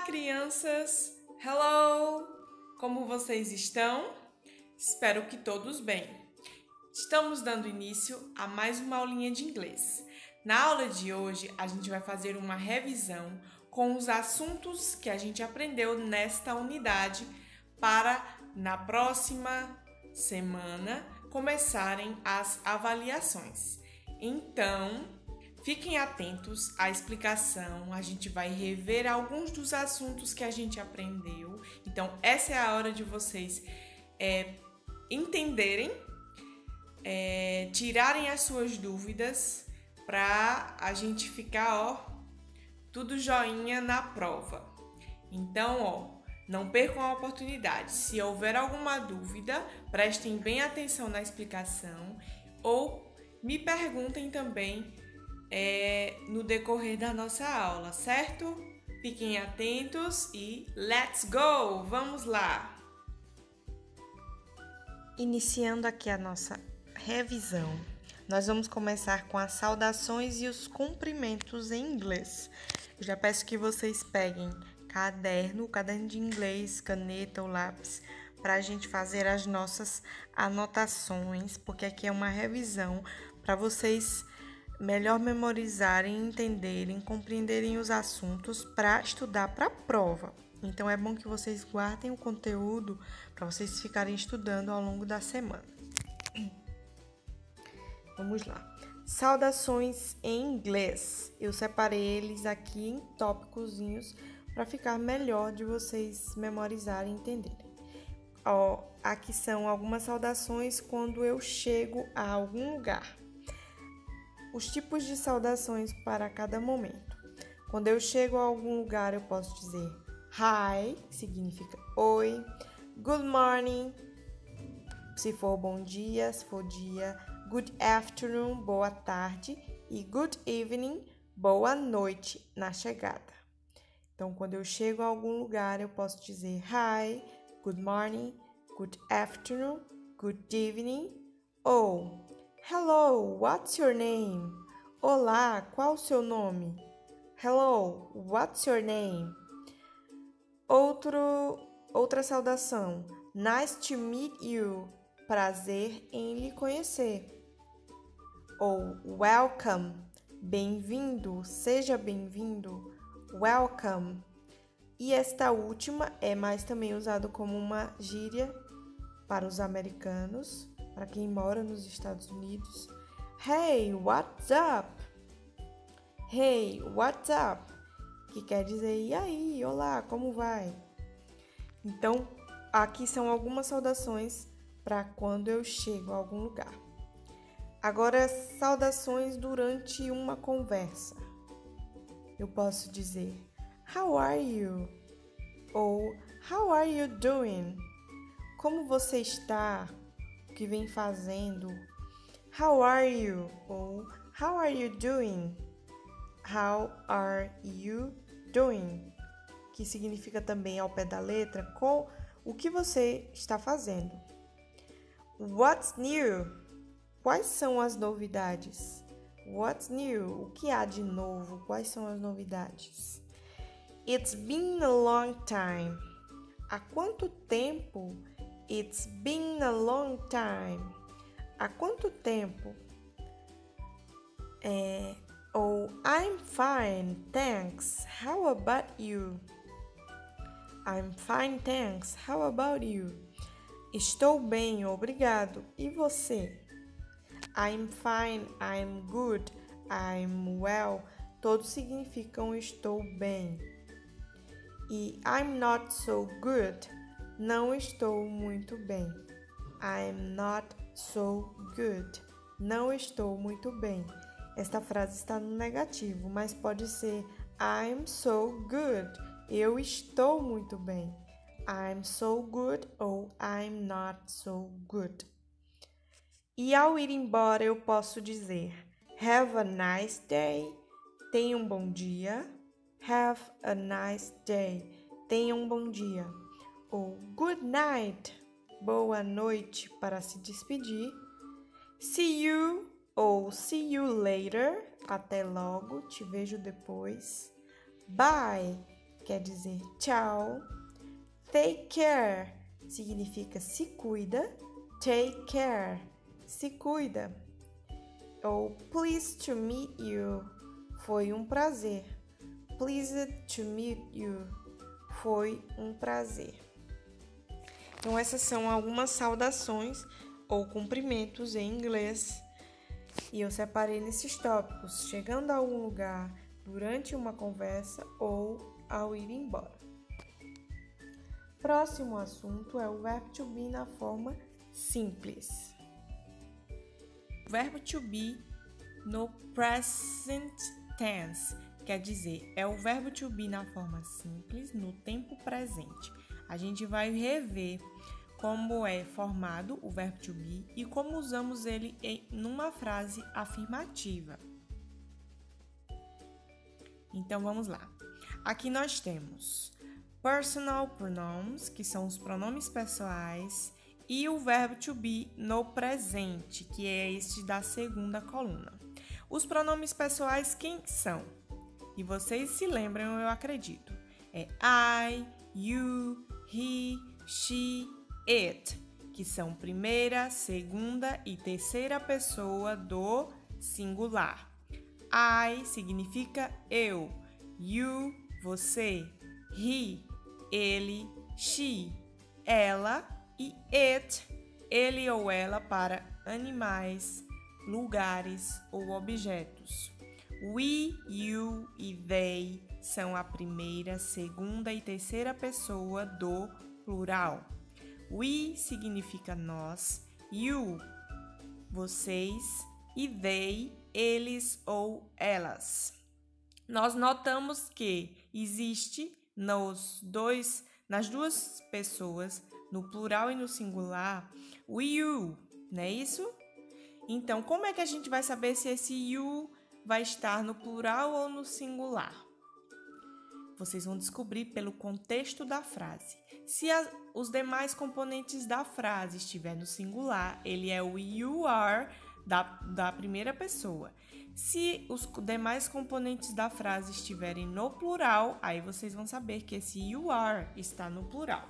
crianças! Hello! Como vocês estão? Espero que todos bem. Estamos dando início a mais uma aulinha de inglês. Na aula de hoje, a gente vai fazer uma revisão com os assuntos que a gente aprendeu nesta unidade para, na próxima semana, começarem as avaliações. Então, fiquem atentos à explicação, a gente vai rever alguns dos assuntos que a gente aprendeu. Então, essa é a hora de vocês entenderem, tirarem as suas dúvidas para a gente ficar, tudo joinha na prova. Então, não percam a oportunidade. Se houver alguma dúvida, prestem bem atenção na explicação ou me perguntem também no decorrer da nossa aula, certo? Fiquem atentos e let's go! Vamos lá! Iniciando aqui a nossa revisão, nós vamos começar com as saudações e os cumprimentos em inglês. Eu já peço que vocês peguem caderno de inglês, caneta ou lápis, para a gente fazer as nossas anotações, porque aqui é uma revisão para vocês melhor memorizarem, entenderem, compreenderem os assuntos para estudar para a prova. Então, é bom que vocês guardem o conteúdo para vocês ficarem estudando ao longo da semana. Vamos lá. Saudações em inglês. Eu separei eles aqui em tópicozinhos para ficar melhor de vocês memorizarem e entenderem. Aqui são algumas saudações quando eu chego a algum lugar. Os tipos de saudações para cada momento. Quando eu chego a algum lugar, eu posso dizer hi, que significa oi, good morning, se for bom dia, se for dia, good afternoon, boa tarde, e good evening, boa noite na chegada. Então, quando eu chego a algum lugar, eu posso dizer hi, good morning, good afternoon, good evening, ou hello, what's your name? Olá, qual o seu nome? Hello, what's your name? Outra saudação. Nice to meet you. Prazer em lhe conhecer. Ou welcome. Bem-vindo, seja bem-vindo. Welcome. E esta última é mais também usado como uma gíria para os americanos, para quem mora nos Estados Unidos. Hey, what's up? Hey, what's up? Que quer dizer, e aí, olá, como vai? Então, aqui são algumas saudações para quando eu chego a algum lugar. Agora, saudações durante uma conversa. Eu posso dizer, how are you? Ou how are you doing? Como você está? O que vem fazendo? How are you? Ou how are you doing? How are you doing? Que significa também ao pé da letra com o que você está fazendo. What's new? Quais são as novidades? What's new? O que há de novo? Quais são as novidades? It's been a long time. Há quanto tempo? It's been a long time. Há quanto tempo? Ou I'm fine, thanks. How about you? I'm fine, thanks. How about you? Estou bem, obrigado. E você? I'm fine, I'm good, I'm well. Todos significam estou bem. E I'm not so good. Não estou muito bem. I'm not so good. Não estou muito bem. Esta frase está no negativo, mas pode ser I'm so good. Eu estou muito bem. I'm so good ou I'm not so good. E ao ir embora eu posso dizer have a nice day. Tenha um bom dia. Have a nice day. Tenha um bom dia. Ou good night. Boa noite para se despedir. See you ou see you later. Até logo, te vejo depois. Bye. quer dizer tchau. Take care significa se cuida. Take care, se cuida. Ou pleased to meet you, foi um prazer. Pleased to meet you, foi um prazer. Então, essas são algumas saudações ou cumprimentos em inglês. E eu separei nesses tópicos, chegando a algum lugar, durante uma conversa ou ao ir embora. Próximo assunto é o verbo to be na forma simples. O verbo to be no present tense, quer dizer, é o verbo to be na forma simples no tempo presente. A gente vai rever como é formado o verbo to be e como usamos ele numa frase afirmativa. Então, vamos lá. Aqui nós temos personal pronouns, que são os pronomes pessoais, e o verbo to be no presente, que é este da segunda coluna. Os pronomes pessoais, quem são? E vocês se lembram, eu acredito. É I, you, he, she, it, que são primeira, segunda e terceira pessoa do singular. I significa eu, you, você, he, ele, she, ela e it, ele ou ela para animais, lugares ou objetos. We, you e they são a primeira, segunda e terceira pessoa do plural. We significa nós, you, vocês e they, eles ou elas. Nós notamos que existe nas duas pessoas, no plural e no singular, o you, não é isso? Então, como é que a gente vai saber se esse you vai estar no plural ou no singular? Vocês vão descobrir pelo contexto da frase. Se os demais componentes da frase estiver no singular, ele é o you are da primeira pessoa. Se os demais componentes da frase estiverem no plural, aí vocês vão saber que esse you are está no plural.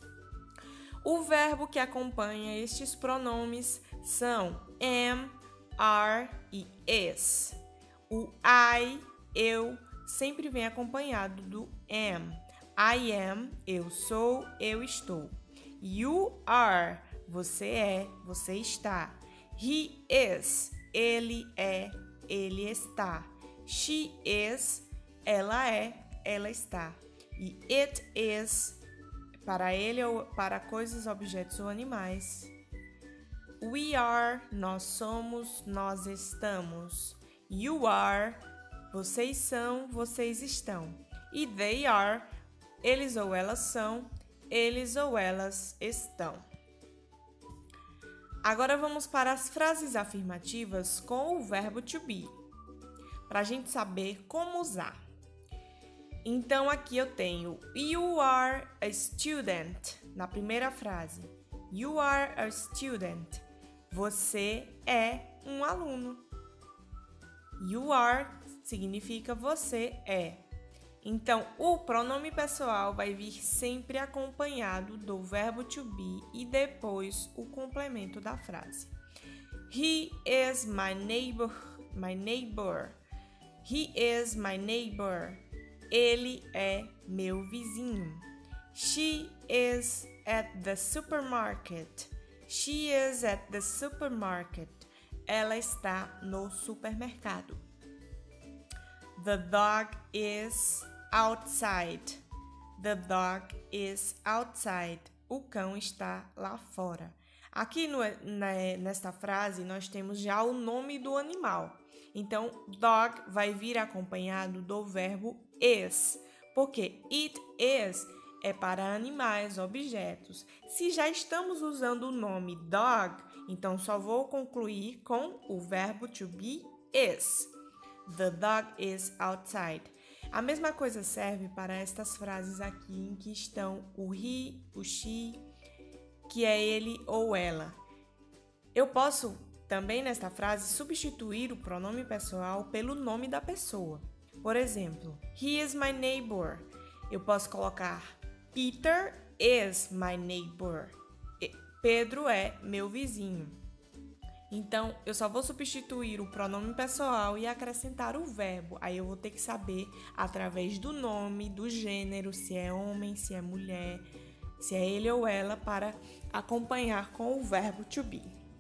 O verbo que acompanha estes pronomes são am, are e is. O I, eu, sempre vem acompanhado do am. I am, eu sou, eu estou. You are, você é, você está. He is, ele é, ele está. She is, ela é, ela está. E it is, para ele ou para coisas, objetos ou animais. We are, nós somos, nós estamos. You are, vocês são, vocês estão. E they are, eles ou elas são, eles ou elas estão. Agora vamos para as frases afirmativas com o verbo to be, para a gente saber como usar. Então, aqui eu tenho you are a student, na primeira frase. You are a student. Você é um aluno. You are significa você é. Então, o pronome pessoal vai vir sempre acompanhado do verbo to be e depois o complemento da frase. He is my neighbor. He is my neighbor. Ele é meu vizinho. She is at the supermarket. She is at the supermarket. Ela está no supermercado. The dog is outside. The dog is outside. O cão está lá fora. Aqui nesta frase nós temos já o nome do animal. Então, dog vai vir acompanhado do verbo is, porque it is é para animais, objetos. Se já estamos usando o nome dog, então só vou concluir com o verbo to be is. The dog is outside. A mesma coisa serve para estas frases aqui em que estão o he, o she, que é ele ou ela. Eu posso também nesta frase substituir o pronome pessoal pelo nome da pessoa. Por exemplo, he is my neighbor. Eu posso colocar Peter is my neighbor. Pedro é meu vizinho. Então, eu só vou substituir o pronome pessoal e acrescentar o verbo. Aí eu vou ter que saber, através do nome, do gênero, se é homem, se é mulher, se é ele ou ela, para acompanhar com o verbo to be.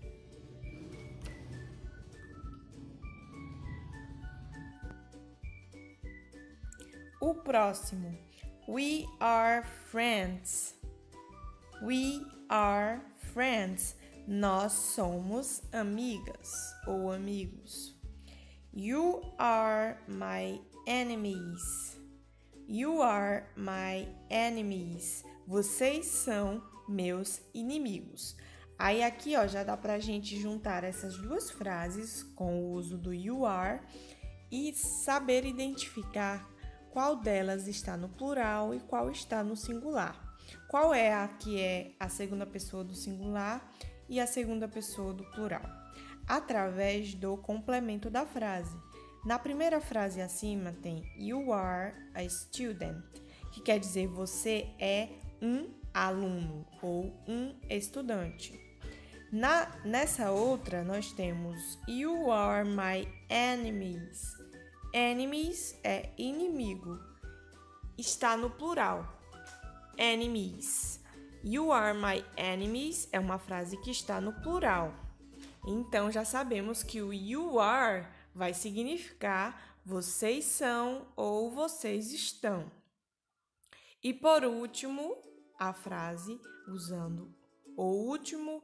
O próximo. We are friends. We are friends. Nós somos amigas ou amigos. You are my enemies. You are my enemies. Vocês são meus inimigos. Aí aqui, ó, já dá pra gente juntar essas duas frases com o uso do you are e saber identificar qual delas está no plural e qual está no singular. Qual é a que é a segunda pessoa do singular e a segunda pessoa do plural? Através do complemento da frase. Na primeira frase acima tem You are a student, que quer dizer você é um aluno ou um estudante. Nessa outra, nós temos You are my enemies. Enemies é inimigo. Está no plural. Enemies. You are my enemies é uma frase que está no plural. Então, já sabemos que o you are vai significar vocês são ou vocês estão. E por último, a frase usando o último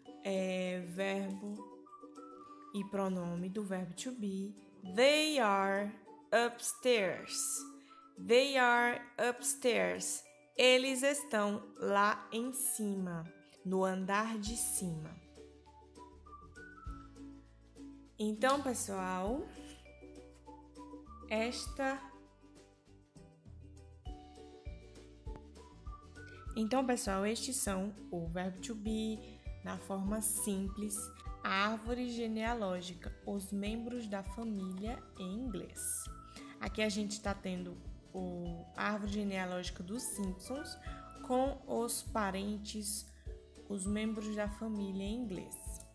verbo e pronome do verbo to be. They are upstairs. They are upstairs. Eles estão lá em cima, no andar de cima. Então, pessoal, estes são o verbo to be na forma simples, a árvore genealógica, os membros da família em inglês. Aqui a gente está tendo a árvore genealógica dos Simpsons com os parentes, os membros da família em inglês.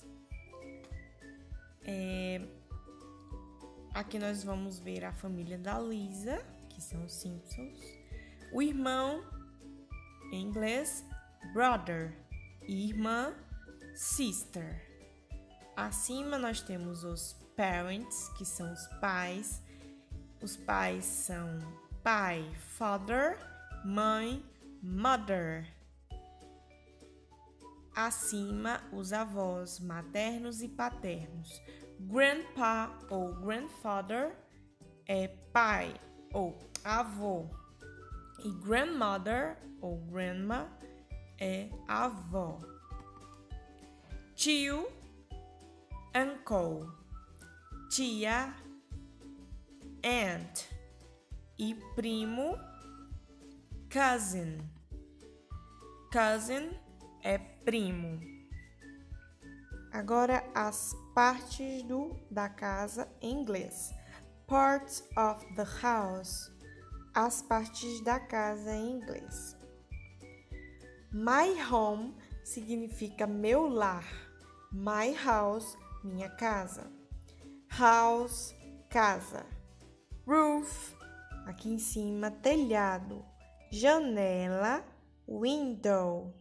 Aqui nós vamos ver a família da Lisa, que são os Simpsons. O irmão, em inglês, brother. Irmã, sister. Acima nós temos os parents, que são os pais. Os pais são pai, father, mãe, mother. Acima, os avós maternos e paternos. Grandpa ou grandfather é pai ou avô. E grandmother ou grandma é avó. Tio, uncle. Tia, aunt. E primo, cousin. Cousin é primo. Agora as partes da casa em inglês. Parts of the house. As partes da casa em inglês. My home significa meu lar. My house, minha casa. House, casa. Roof, aqui em cima, telhado. Janela, window.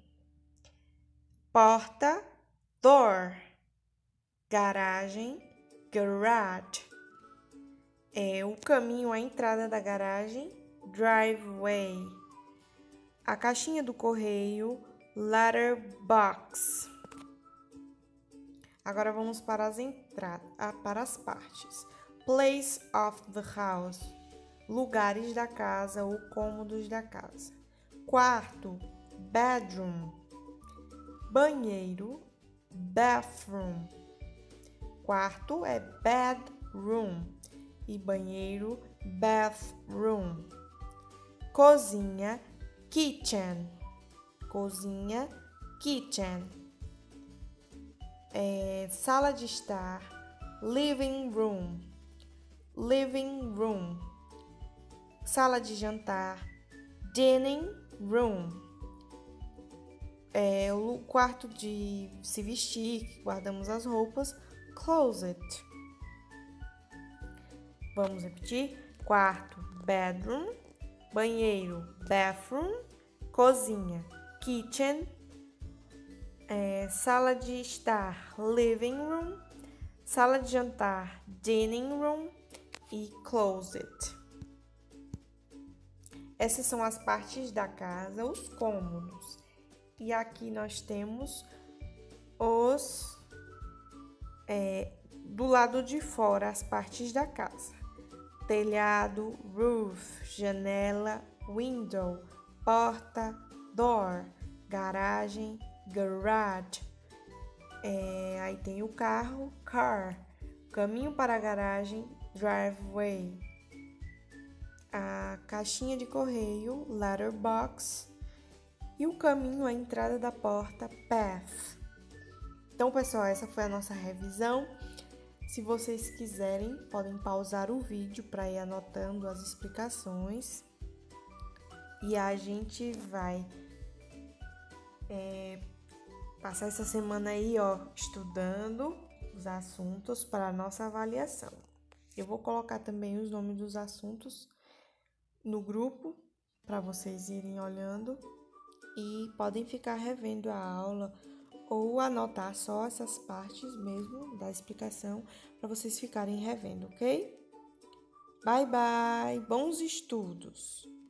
Porta, door. Garagem, garage. O caminho à entrada da garagem, driveway. A caixinha do correio, letterbox. Agora vamos para as partes. Place of the house. Lugares da casa ou cômodos da casa. Quarto, bedroom. Banheiro, bathroom. Quarto é bedroom e banheiro, bathroom. Cozinha, kitchen. Cozinha, kitchen. Sala de estar, living room. Living room. Sala de jantar, Dining room. É o quarto de se vestir, que guardamos as roupas. Closet. Vamos repetir? Quarto, bedroom. Banheiro, bathroom. Cozinha, kitchen. Sala de estar, living room. Sala de jantar, dining room. E closet. Essas são as partes da casa, os cômodos. E aqui nós temos os do lado de fora, as partes da casa. Telhado, roof, janela, window, porta, door, garagem, garage. Aí tem o carro, car, caminho para a garagem, driveway. A caixinha de correio, letterbox. E o caminho à entrada da porta, path. Então, pessoal, essa foi a nossa revisão. Se vocês quiserem, podem pausar o vídeo para ir anotando as explicações. E a gente vai passar essa semana aí, estudando os assuntos para a nossa avaliação. Eu vou colocar também os nomes dos assuntos no grupo para vocês irem olhando e podem ficar revendo a aula ou anotar só essas partes mesmo da explicação para vocês ficarem revendo, ok? Bye, bye! Bons estudos!